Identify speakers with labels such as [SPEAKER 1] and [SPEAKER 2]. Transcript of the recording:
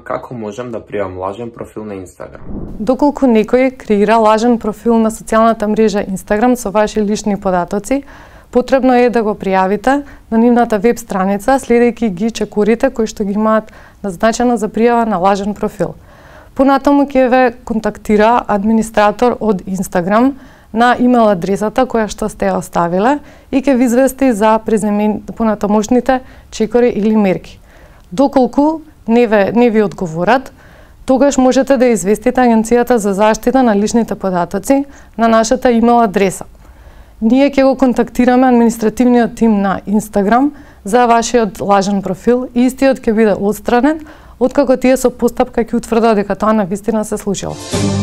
[SPEAKER 1] Како можам да пријавам лажен профил на Инстаграм?
[SPEAKER 2] Доколку некој креира лажен профил на социјалната мрежа Инстаграм со ваши лични податоци, потребно е да го пријавите на нивната веб страница, следејќи ги чекорите кои што ги имаат назначено за пријава на лажен профил. Понатаму ќе ве контактира администратор од Инстаграм на имейл адресата која што сте ја оставиле и ќе ви извести за понатамошните чекори или мерки. Доколку не ви одговорат, тогаш можете да известите Агенцијата за заштита на личните податоци на нашата имейл адреса. Ние ќе го контактираме административниот тим на Инстаграм за вашиот лажен профил и истиот ќе биде отстранен откако тие со постапка ќе утврдат дека тоа навистина се случило.